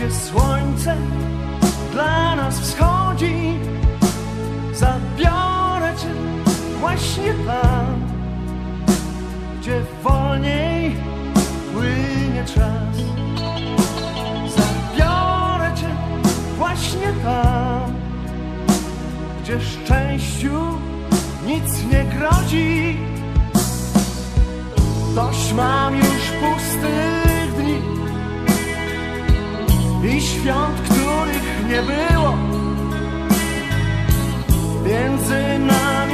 gdzie słońce dla nas wschodzi, zabiorę cię właśnie tam, gdzie wolniej płynie czas. Zabiorę cię właśnie tam, gdzie szczęściu nic nie grozi. Dość mam już pustych dni i świąt, których nie było między nami.